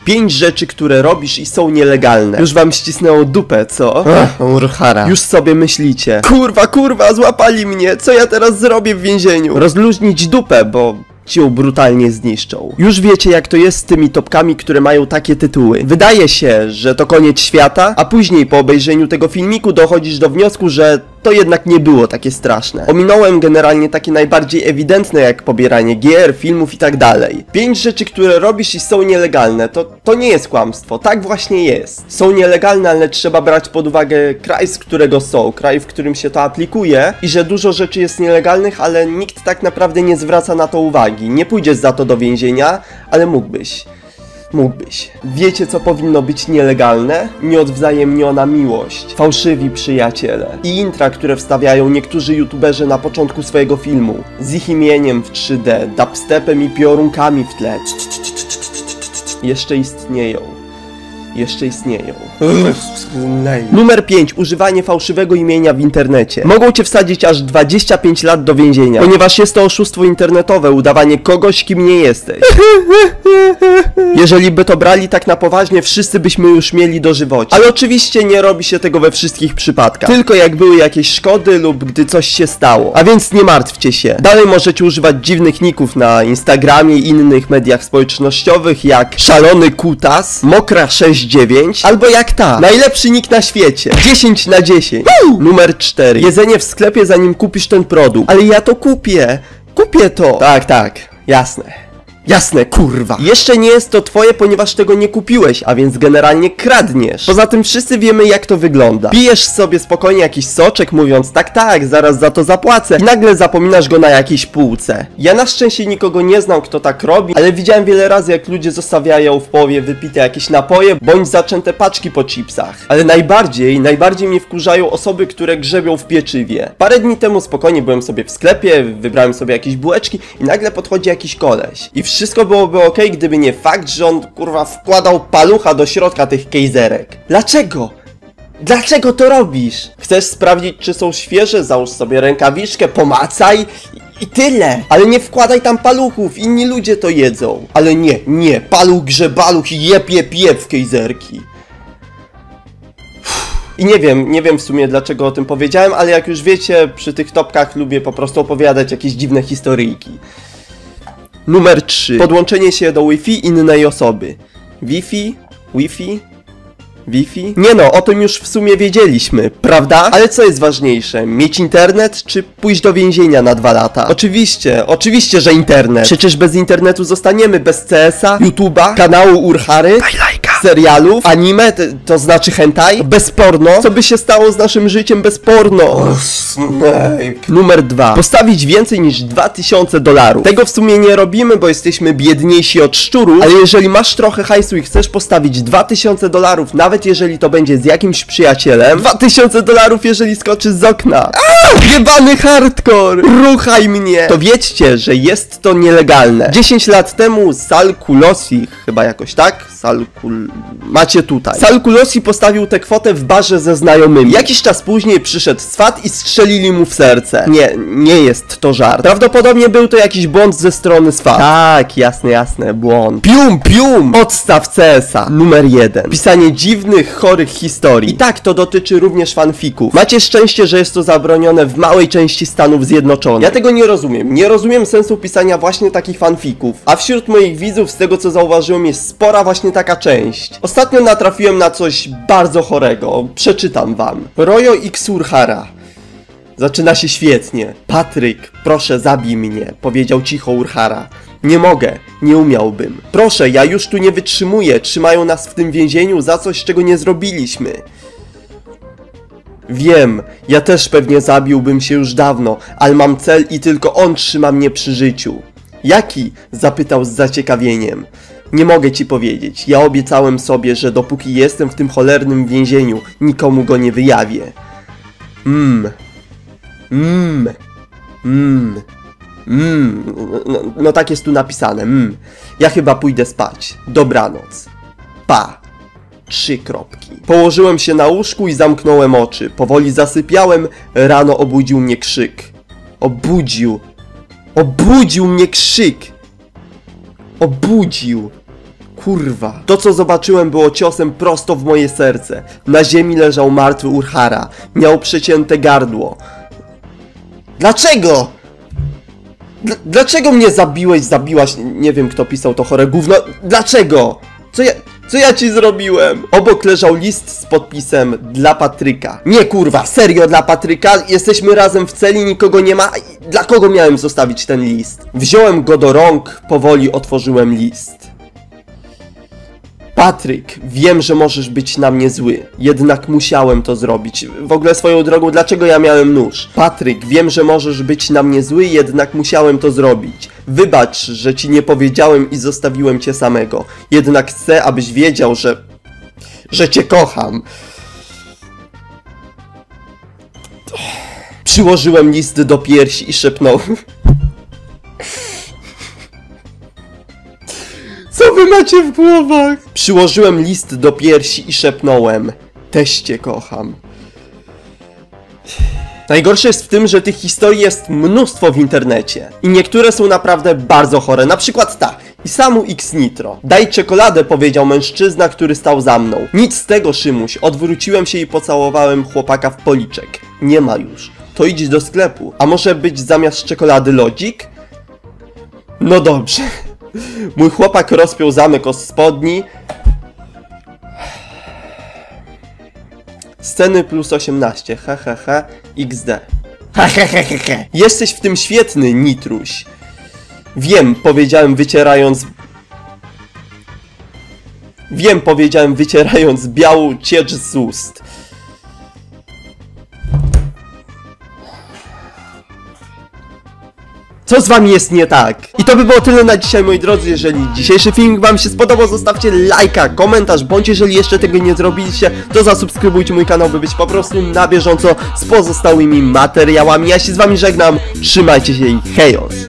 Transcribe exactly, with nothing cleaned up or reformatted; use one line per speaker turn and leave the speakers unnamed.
Pięć rzeczy, które robisz i są nielegalne. Już wam ścisnęło dupę, co? Ach, Urhara. Już sobie myślicie. Kurwa, kurwa, złapali mnie. Co ja teraz zrobię w więzieniu? Rozluźnić dupę, bo ci ją brutalnie zniszczą. Już wiecie, jak to jest z tymi topkami, które mają takie tytuły. Wydaje się, że to koniec świata, a później po obejrzeniu tego filmiku dochodzisz do wniosku, że to jednak nie było takie straszne. Ominąłem generalnie takie najbardziej ewidentne, jak pobieranie gier, filmów i tak dalej. Pięć rzeczy, które robisz i są nielegalne, to, to nie jest kłamstwo. Tak właśnie jest. Są nielegalne, ale trzeba brać pod uwagę kraj, z którego są, kraj, w którym się to aplikuje i że dużo rzeczy jest nielegalnych, ale nikt tak naprawdę nie zwraca na to uwagi. Nie pójdziesz za to do więzienia, ale mógłbyś. Mógłbyś. Wiecie, co powinno być nielegalne? Nieodwzajemniona miłość, fałszywi przyjaciele i intra, które wstawiają niektórzy youtuberzy na początku swojego filmu. Z ich imieniem w trzy D, dubstepem i piorunkami w tle. Jeszcze istnieją. Jeszcze istnieją. Numer pięć. Używanie fałszywego imienia w internecie. Mogą cię wsadzić aż dwadzieścia pięć lat do więzienia, ponieważ jest to oszustwo internetowe, udawanie kogoś, kim nie jesteś. Jeżeli by to brali tak na poważnie, wszyscy byśmy już mieli dożywocie. Ale oczywiście nie robi się tego we wszystkich przypadkach. Tylko jak były jakieś szkody lub gdy coś się stało. A więc nie martwcie się. Dalej możecie używać dziwnych ników na Instagramie i innych mediach społecznościowych, jak Szalony Kutas, Mokra sześć dziewięć, albo jak ta. Najlepszy nick na świecie. dziesięć na dziesięć. Woo! Numer cztery. Jedzenie w sklepie, zanim kupisz ten produkt. Ale ja to kupię. Kupię to. Tak, tak. Jasne. Jasne, kurwa. Jeszcze nie jest to twoje, ponieważ tego nie kupiłeś, a więc generalnie kradniesz. Poza tym wszyscy wiemy, jak to wygląda. Pijesz sobie spokojnie jakiś soczek, mówiąc tak, tak, zaraz za to zapłacę i nagle zapominasz go na jakiejś półce. Ja na szczęście nikogo nie znam, kto tak robi, ale widziałem wiele razy, jak ludzie zostawiają w połowie wypite jakieś napoje, bądź zaczęte paczki po chipsach. Ale najbardziej, najbardziej mnie wkurzają osoby, które grzebią w pieczywie. Parę dni temu spokojnie byłem sobie w sklepie, wybrałem sobie jakieś bułeczki i nagle podchodzi jakiś koleś. I wszystko byłoby ok, gdyby nie fakt, że on, kurwa, wkładał palucha do środka tych kejzerek. Dlaczego? Dlaczego to robisz? Chcesz sprawdzić, czy są świeże? Załóż sobie rękawiczkę, pomacaj i, i tyle. Ale nie wkładaj tam paluchów, inni ludzie to jedzą. Ale nie, nie, paluch grzebaluch i jeb, jeb, jeb w kejzerki. I nie wiem, nie wiem w sumie dlaczego o tym powiedziałem, ale jak już wiecie, przy tych topkach lubię po prostu opowiadać jakieś dziwne historyjki. Numer trzy. Podłączenie się do Wi-Fi innej osoby. Wi-Fi? Wi-Fi? Wi-Fi? Nie no, o tym już w sumie wiedzieliśmy, prawda? Ale co jest ważniejsze? Mieć internet, czy pójść do więzienia na dwa lata? Oczywiście, oczywiście, że internet. Przecież bez internetu zostaniemy bez C S a, YouTube'a, kanału Urhary, serialów, anime, to, to znaczy hentai, bez porno. Co by się stało z naszym życiem bez porno? Oh, Snape. Numer dwa. Postawić więcej niż dwa tysiące dolarów. Tego w sumie nie robimy, bo jesteśmy biedniejsi od szczurów, ale jeżeli masz trochę hajsu i chcesz postawić dwa tysiące dolarów, nawet jeżeli to będzie z jakimś przyjacielem, dwa tysiące dolarów, jeżeli skoczysz z okna. Aaaa! Jebany hardcore! Ruchaj mnie! To wiedzcie, że jest to nielegalne. dziesięć lat temu Sal Kulosi, chyba jakoś tak? Sal Kul... Macie tutaj. Sal Kulosi postawił tę kwotę w barze ze znajomymi. Jakiś czas później przyszedł swat i strzelili mu w serce. Nie, nie jest to żart. Prawdopodobnie był to jakiś błąd ze strony swat. Tak, jasne, jasne, błąd. Pium, pium! Odstaw C S a. Numer jeden. Pisanie dziwnych, chorych historii. I tak, to dotyczy również fanfików. Macie szczęście, że jest to zabronione w małej części Stanów Zjednoczonych. Ja tego nie rozumiem. Nie rozumiem sensu pisania właśnie takich fanfików. A wśród moich widzów, z tego co zauważyłem, jest spora właśnie taka część. Ostatnio natrafiłem na coś bardzo chorego. Przeczytam wam. Royo X Urhara. Zaczyna się świetnie. Patryk, proszę zabij mnie, powiedział cicho Urhara. Nie mogę, nie umiałbym. Proszę, ja już tu nie wytrzymuję, trzymają nas w tym więzieniu za coś, czego nie zrobiliśmy. Wiem, ja też pewnie zabiłbym się już dawno, ale mam cel i tylko on trzyma mnie przy życiu. Jaki? Zapytał z zaciekawieniem. Nie mogę ci powiedzieć, ja obiecałem sobie, że dopóki jestem w tym cholernym więzieniu, nikomu go nie wyjawię. Mmm. Mmm. Mmm. Mmm. No, no tak jest tu napisane, mmm. Ja chyba pójdę spać. Dobranoc. Pa. Trzy kropki. Położyłem się na łóżku i zamknąłem oczy. Powoli zasypiałem, rano obudził mnie krzyk. Obudził. Obudził mnie krzyk. Obudził. Kurwa. To, co zobaczyłem, było ciosem prosto w moje serce. Na ziemi leżał martwy Urhara. Miał przecięte gardło. Dlaczego? D dlaczego mnie zabiłeś, zabiłaś? Nie wiem, kto pisał to chore gówno. Dlaczego? Co ja... Co ja ci zrobiłem? Obok leżał list z podpisem dla Patryka. Nie kurwa, serio dla Patryka? Jesteśmy razem w celi, nikogo nie ma. Dla kogo miałem zostawić ten list? Wziąłem go do rąk, powoli otworzyłem list. Patryk, wiem, że możesz być na mnie zły, jednak musiałem to zrobić. W ogóle swoją drogą, dlaczego ja miałem nóż? Patryk, wiem, że możesz być na mnie zły, jednak musiałem to zrobić. Wybacz, że ci nie powiedziałem i zostawiłem cię samego. Jednak chcę, abyś wiedział, że... że cię kocham. Przyłożyłem list do piersi i szepnąłem... Co wy macie w głowach? Przyłożyłem list do piersi i szepnąłem: też cię kocham. Najgorsze jest w tym, że tych historii jest mnóstwo w internecie. I niektóre są naprawdę bardzo chore. Na przykład ta. Isamu X Nitro. Daj czekoladę, powiedział mężczyzna, który stał za mną. Nic z tego, Szymuś. Odwróciłem się i pocałowałem chłopaka w policzek. Nie ma już. To idź do sklepu. A może być zamiast czekolady lodzik? No dobrze. Mój chłopak rozpiął zamek od spodni. Sceny plus osiemnaście. Hehehe. iks de. Hehehehe. Jesteś w tym świetny, Nitruś. Wiem, powiedziałem wycierając... Wiem, powiedziałem wycierając białą ciecz z ust. Co z wami jest nie tak? I to by było tyle na dzisiaj, moi drodzy. Jeżeli dzisiejszy filmik wam się spodobał, zostawcie lajka, komentarz, bądź jeżeli jeszcze tego nie zrobiliście, to zasubskrybujcie mój kanał, by być po prostu na bieżąco z pozostałymi materiałami. Ja się z wami żegnam, trzymajcie się i hejos!